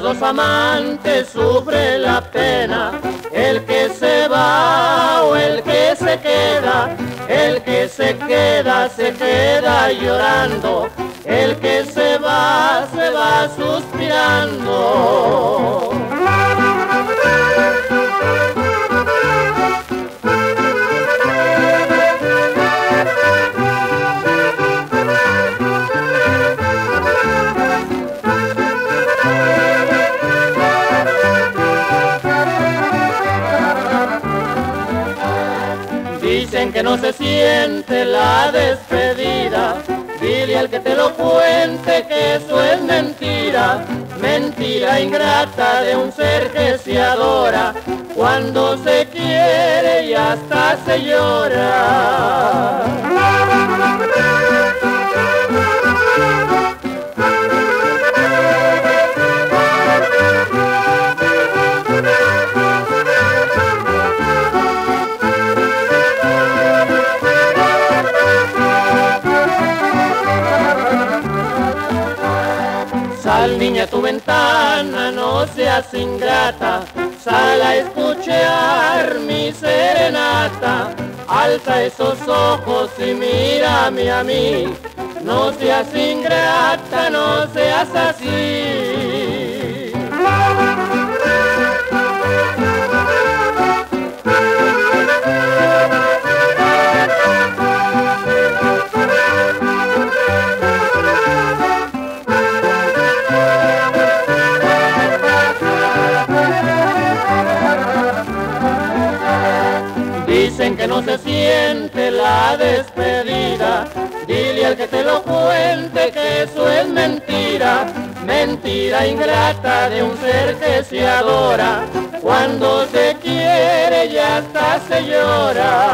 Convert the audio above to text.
dos amantes sufren la pena, el que se va o el que se queda. El que se queda llorando, el que se va suspirando. Dicen que no se siente la despedida, dile al que te lo cuente que eso es mentira, mentira ingrata de un ser que se adora, cuando se quiere y hasta se llora. Sal niña a tu ventana, no seas ingrata, sal a escuchar mi serenata, alza esos ojos y mírame a mí, no seas ingrata, no seas así. Dicen que no se siente la despedida, dile al que te lo cuente que eso es mentira, mentira ingrata de un ser que se adora, cuando se quiere y hasta se llora.